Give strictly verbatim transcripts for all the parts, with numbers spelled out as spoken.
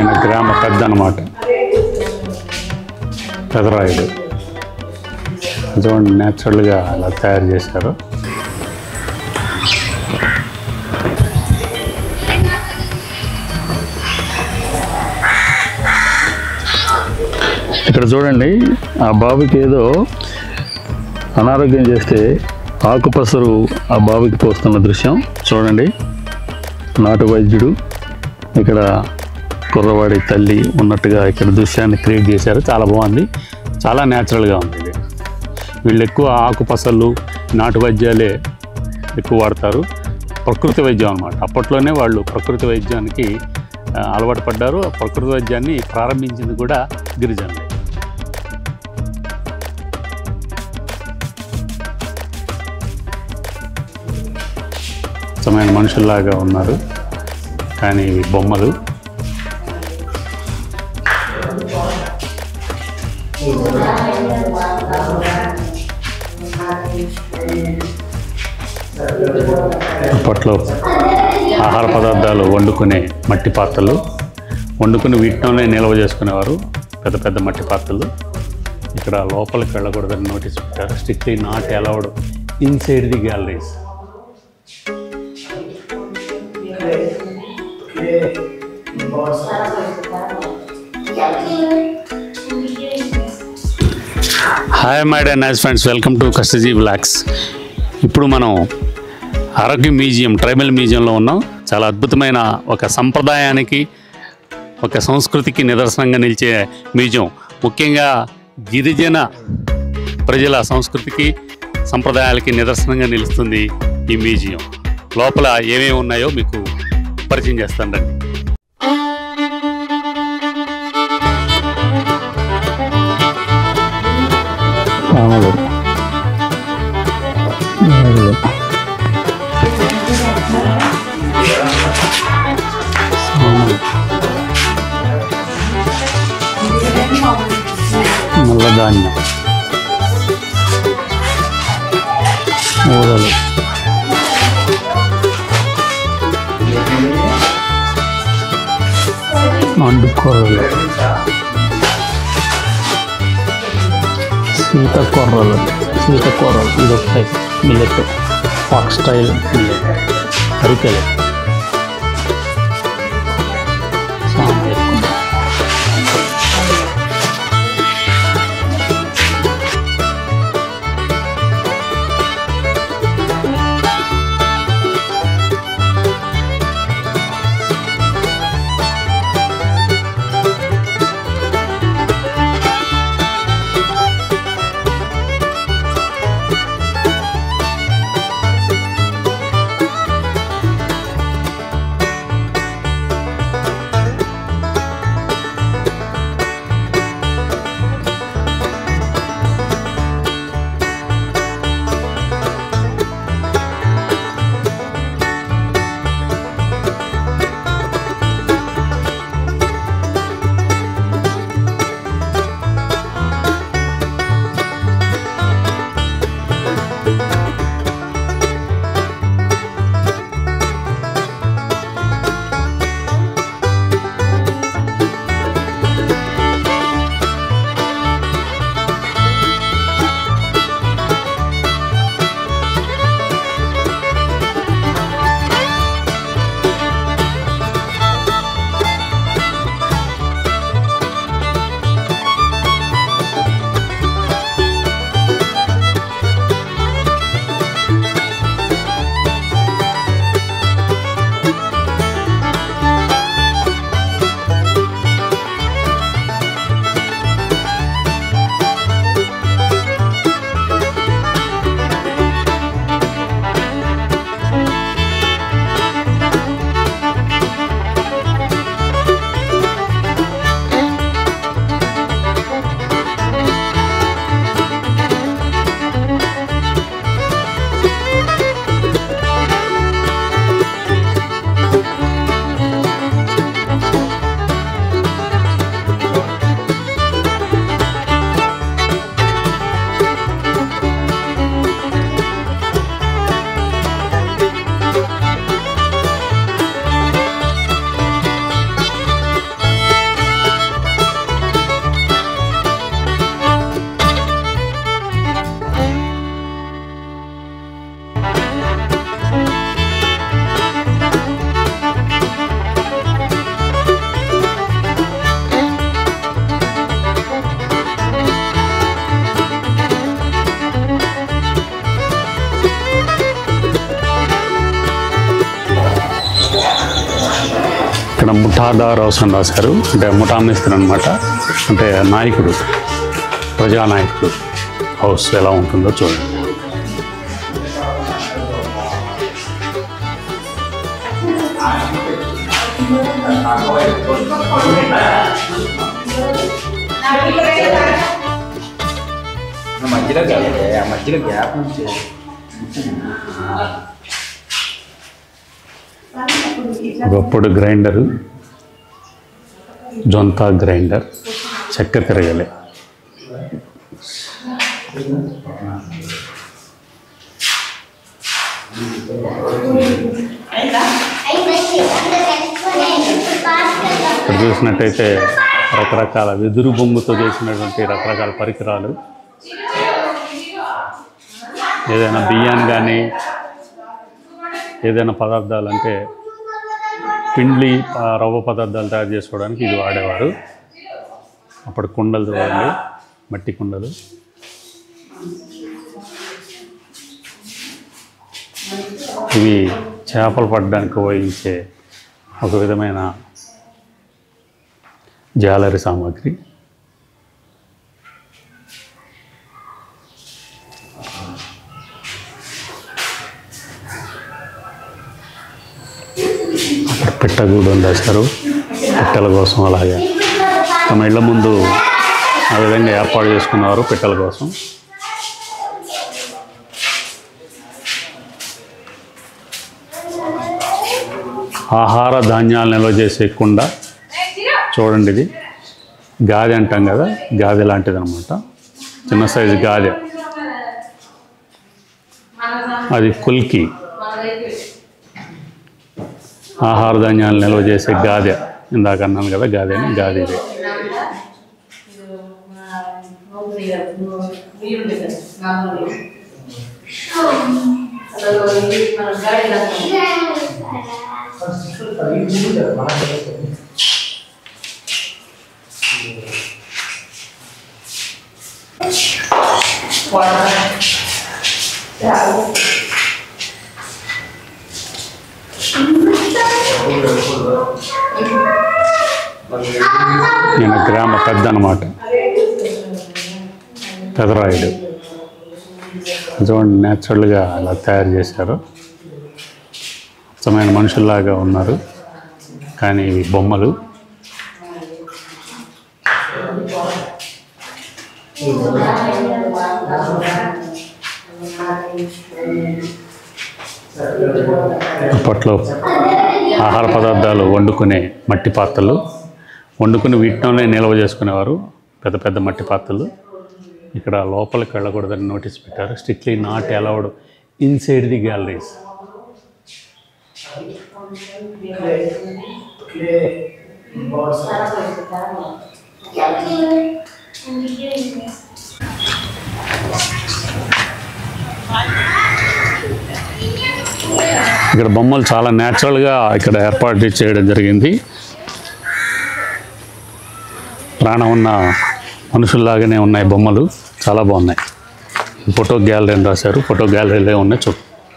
ఈయన గ్రామ పెద్ద అన్నమాట, పెదరాయుడు. చూడండి న్యాచురల్గా అలా తయారు చేశారు. ఇక్కడ చూడండి, ఆ బాబుకి ఏదో అనారోగ్యం చేస్తే ఆకుపసరు ఆ బాబుకి పోస్తున్న దృశ్యం చూడండి. నాటు వైద్యుడు, ఇక్కడ కుర్రవాడి తల్లి ఉన్నట్టుగా ఇక్కడ దృశ్యాన్ని క్రియేట్ చేశారు. చాలా బాగుంది, చాలా న్యాచురల్గా ఉంది ఇది. వీళ్ళు ఎక్కువ ఆకుపసలు, నాటు వైద్యాలే ఎక్కువ వాడతారు. ప్రకృతి వైద్యం అన్నమాట. అప్పట్లోనే వాళ్ళు ప్రకృతి వైద్యానికి అలవాటు పడ్డారు. ప్రకృతి వైద్యాన్ని ప్రారంభించింది కూడా గిరిజనులే. సమయం మనుషుల్లాగా ఉన్నారు, కానీ ఇవి బొమ్మలు. అప్పట్లో ఆహార పదార్థాలు వండుకునే మట్టి పాత్రలు, వండుకుని వీటిలోనే నిల్వ చేసుకునేవారు, పెద్ద పెద్ద మట్టి పాత్రలు. ఇక్కడ లోపలికి వెళ్ళకూడదని నోటీస్ పెట్టారు. Strictly not allowed inside the galleries. Hi my dear nice friends, welcome to కస్టజీ వ్లాగ్స్. ఇప్పుడు మనం ఆరోగ్య మ్యూజియం, ట్రైబల్ మ్యూజియంలో ఉన్నాం. చాలా అద్భుతమైన ఒక సంప్రదాయానికి, ఒక సంస్కృతికి నిదర్శనంగా నిలిచే మ్యూజియం. ముఖ్యంగా గిరిజన ప్రజల సంస్కృతికి, సంప్రదాయాలకి నిదర్శనంగా నిలుస్తుంది ఈ మ్యూజియం. లోపల ఏమేమి ఉన్నాయో మీకు పరిచయం చేస్తాను రండి. నల్లధాన్యం, ఊరలు, అండుకొర్రలు, సీతకొర్రలు, సీతకొర్రలు ఇది ఒక type millet, foxtail millet, అరికెలు, ఇక్కడ ముఠాదార్ హౌస్ అని రాశారు, అంటే ముఠా మేస్త్రి అనమాట, అంటే నాయకుడు, ప్రజానాయకుడు హౌస్ ఎలా ఉంటుందో చూడండి. ఒకప్పుడు గ్రైండరు, జొంతా గ్రైండర్, చెక్క తిరగలే. ఇక్కడ చూసినట్టయితే రకరకాల వెదురు బొంగుతో చేసినటువంటి రకరకాల పరికరాలు, ఏదైనా బియ్యాన్ని కానీ ఏదైనా పదార్థాలు అంటే పిండి రవ్వ పదార్థాలు తయారు చేసుకోవడానికి ఇది వాడేవారు. అప్పుడు కుండలు చూడండి, మట్టి కుండలు. ఇవి చేపలు పట్టడానికి ఉపయోగించే ఒక విధమైన జాలరీ సామాగ్రి. అక్కడ పిట్టగూడు వేశారు పిట్టల కోసం. అలాగే తమ ఇళ్ళ ముందు ఆ విధంగా ఏర్పాటు చేసుకున్నారు పిట్టల కోసం. ఆహార ధాన్యాలు నిల్వ చేసే కుండ చూడండి, ఇది గాదె అంటాం కదా, గాదె లాంటిది అనమాట, చిన్న సైజు గాదె. అది కుల్కి, ఆహార ధాన్యాలు నిల్వ చేసే గాదె. ఇందాక అన్నాను కదా గాదె అని, గాదె ఇది. నేను గ్రామ పెద్ద అన్నమాట, పెదరాయుడు. చూడండి న్యాచురల్గా అలా తయారు చేశారు. అచ్చమైన మనుషుల్లాగా ఉన్నారు, కానీ ఇవి బొమ్మలు. అప్పట్లో ఆహార పదార్థాలు వండుకునే మట్టి పాత్రలు, వండుకుని వీటిలోనే నిల్వ చేసుకునేవారు, పెద్ద పెద్ద మట్టి పాత్రలు. ఇక్కడ లోపలికి వెళ్ళకూడదని నోటీస్ పెట్టారు, strictly not allowed inside the galleries. ఇక్కడ బొమ్మలు చాలా న్యాచురల్గా ఇక్కడ ఏర్పాటు చేయడం జరిగింది. ప్రాణం ఉన్న మనుషుల్లాగానే ఉన్నాయి బొమ్మలు, చాలా బాగున్నాయి. ఫోటో గ్యాలరీ అని రాశారు, ఫోటో గ్యాలరీలో ఉన్నాయి. చూ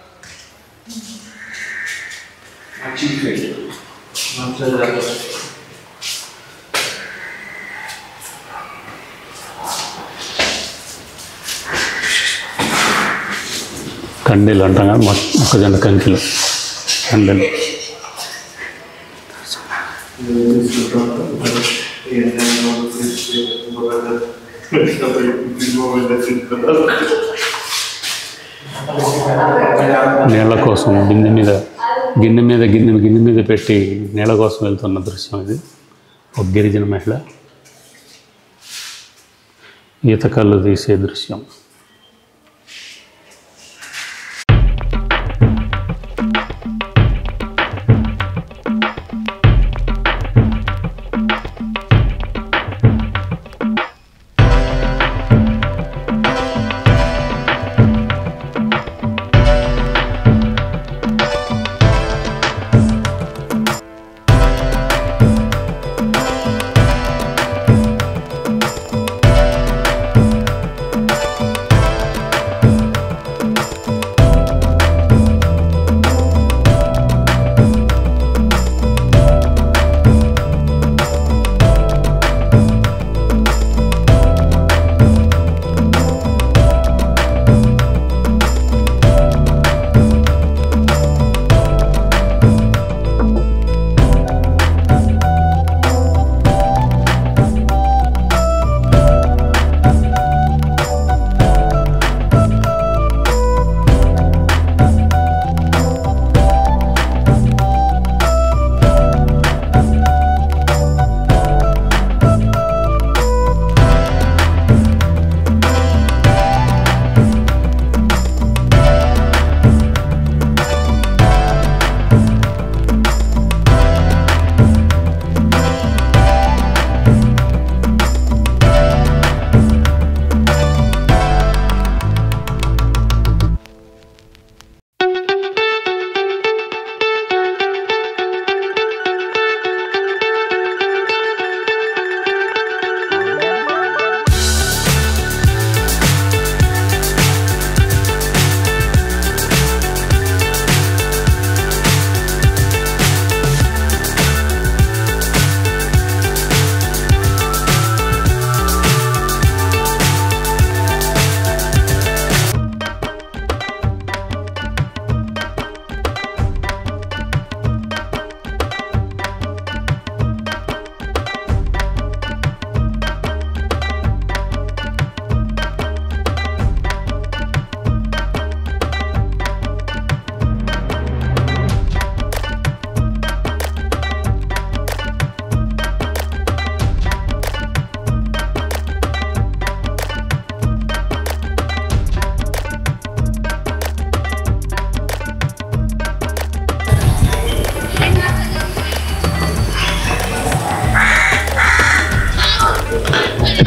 కండీలు అంటాం కదా, మొక్కజొన్న కంకిలు, కండీలు. నీళ్ళ కోసం బిందె మీద గిన్నె మీద గిన్నె గిన్నె మీద పెట్టి నీళ్ళ కోసం వెళ్తున్న దృశ్యం ఇది. ఒక గిరిజన మహిళ ఈత కళ్ళు తీసే దృశ్యం.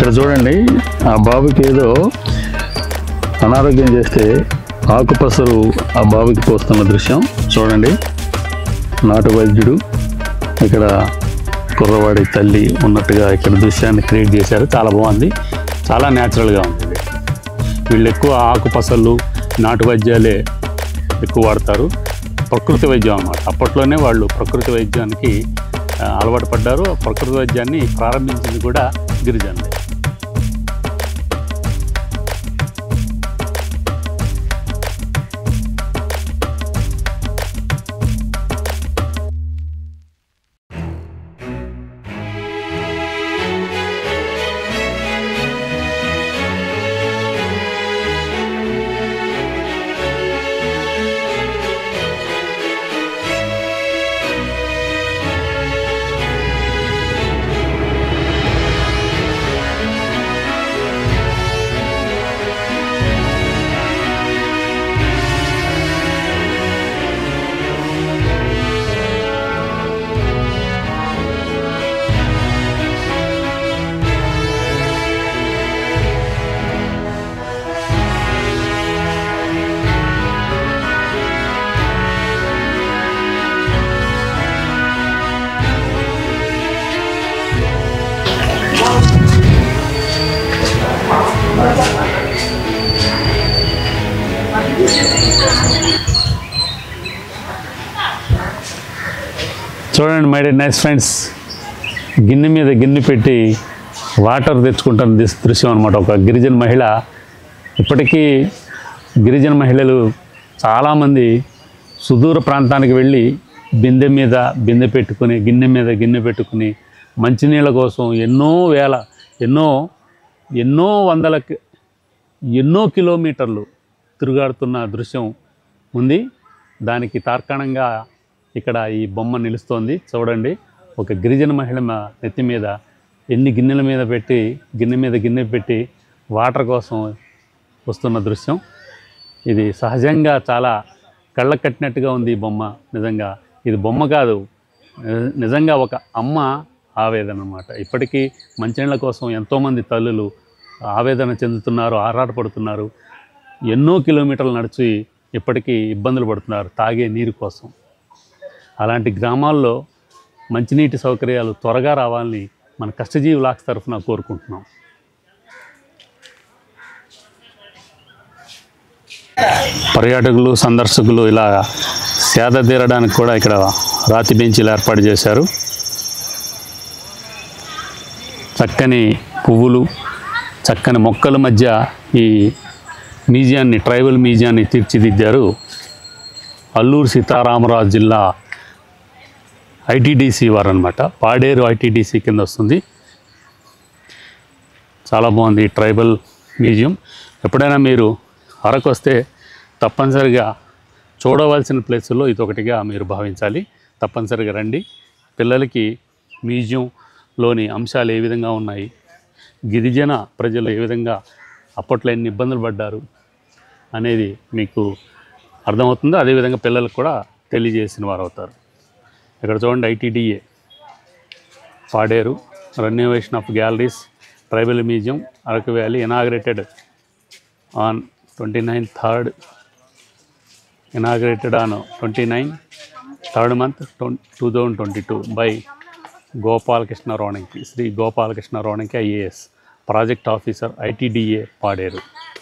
ఇక్కడ చూడండి, ఆ బాబుకి ఏదో అనారోగ్యం చేస్తే ఆకుపసరు ఆ బాబుకి పోస్తున్న దృశ్యం చూడండి. నాటు వైద్యుడు ఇక్కడ కుర్రవాడి తల్లి ఉన్నట్టుగా ఇక్కడ దృశ్యాన్ని క్రియేట్ చేశారు. చాలా బాగుంది, చాలా న్యాచురల్గా ఉంది. వీళ్ళు ఎక్కువ ఆకుపసలు నాటు వైద్యాలే ఎక్కువ వాడతారు. ప్రకృతి వైద్యం అన్నమాట. అప్పట్లోనే వాళ్ళు ప్రకృతి వైద్యానికి అలవాటు పడ్డారు. ప్రకృతి వైద్యాన్ని ప్రారంభించింది కూడా గిరిజనులే. చూడండి మై డియర్ నైస్ ఫ్రెండ్స్, గిన్నె మీద గిన్నె పెట్టి వాటర్ తెచ్చుకుంటున్న దృశ్యం అనమాట. ఒక గిరిజన మహిళ. ఇప్పటికీ గిరిజన మహిళలు చాలామంది సుదూర ప్రాంతానికి వెళ్ళి బిందె మీద బిందె పెట్టుకుని గిన్నె మీద గిన్నె పెట్టుకుని మంచినీళ్ళ కోసం ఎన్నో వేల ఎన్నో ఎన్నో వందల ఎన్నో కిలోమీటర్లు తిరుగాడుతున్న దృశ్యం ఉంది. దానికి తార్కాణంగా ఇక్కడ ఈ బొమ్మ నిలుస్తోంది. చూడండి, ఒక గిరిజన మహిళ నెత్తి మీద ఎన్ని గిన్నెల మీద పెట్టి గిన్నె మీద గిన్నె పెట్టి వాటర్ కోసం వస్తున్న దృశ్యం. ఇది సహజంగా చాలా కళ్ళకు కట్టినట్టుగా ఉంది ఈ బొమ్మ. నిజంగా ఇది బొమ్మ కాదు, నిజంగా ఒక అమ్మ ఆవేదన అన్నమాట. ఇప్పటికీ మంచినీళ్ళ కోసం ఎంతోమంది తల్లులు ఆవేదన చెందుతున్నారు, ఆరాటపడుతున్నారు. ఎన్నో కిలోమీటర్లు నడిచి ఇప్పటికీ ఇబ్బందులు పడుతున్నారు తాగే నీరు కోసం. అలాంటి గ్రామాల్లో మంచినీటి సౌకర్యాలు త్వరగా రావాలని మన కష్టజీవి లాక్స్ తరఫున కోరుకుంటున్నాం. పర్యాటకులు సందర్శకులు ఇలా సేద తీరడానికి కూడా ఇక్కడ రాతి బెంచీలు ఏర్పాటు చేశారు. చక్కని పువ్వులు, చక్కని మొక్కల మధ్య ఈ మ్యూజియాన్ని, ట్రైబల్ మ్యూజియాన్ని తీర్చిదిద్దారు. అల్లూరు సీతారామరాజు జిల్లా ఐటీడీసీ వారు అనమాట. పాడేరు ఐటీడీసీ కింద వస్తుంది. చాలా బాగుంది ఈ ట్రైబల్ మ్యూజియం. ఎప్పుడైనా మీరు అరకు వస్తే తప్పనిసరిగా చూడవలసిన ప్లేసుల్లో ఇదొకటిగా మీరు భావించాలి. తప్పనిసరిగా రండి. పిల్లలకి మ్యూజియంలోని అంశాలు ఏ విధంగా ఉన్నాయి, గిరిజన ప్రజలు ఏ విధంగా అప్పట్లో ఎన్ని ఇబ్బందులు పడ్డారు అనేది మీకు అర్థమవుతుందో అదేవిధంగా పిల్లలకు కూడా తెలియజేసిన వారు అవుతారు. ఇక్కడ చూడండి, ITDA Paderu renovation of galleries tribal museum Araku valley inaugurated on twenty nine third inaugurated on twenty nine third month two thousand twenty two by Gopalakrishna Ronanki, Shri Gopalakrishna Ronanki IAS, project officer, ITDA Paderu.